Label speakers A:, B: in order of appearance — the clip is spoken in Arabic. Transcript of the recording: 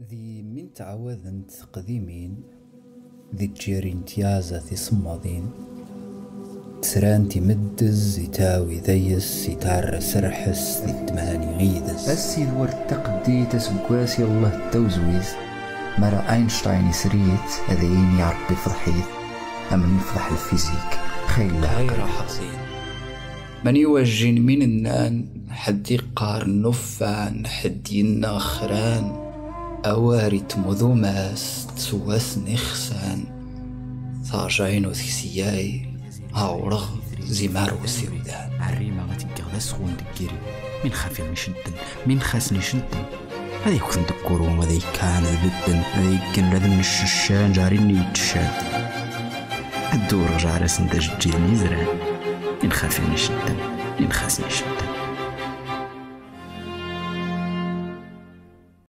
A: ذي من تعوذن قديمين ذي تجيرين تيازة ذي صمادين تسرانتي مدز يتاوي ذيس يتعرى سرحس ذي التماني غيدس
B: أسي ذور التقدي تسبقواسي الله التوزويز مرا أينشتاين سريت أذين يعربي فضحيث أمن يفضح الفيزيك خيل
A: غير حزين من يوجين من النان حد قار نفان حد يناخران أوارت مذوماس تسواس نخسان ثاجين وثكسياي هاورغ زمار وسيودان
B: عريمة غتقغ سخون دكيري من خافي نشدن من خاسني شدن هذا يكون دكورو وهذا كان بدن هذا يكن لذن الششان جاريني يتشان الدور جارس ندج جيل ميزران من خافي نشدن من خاسني شدن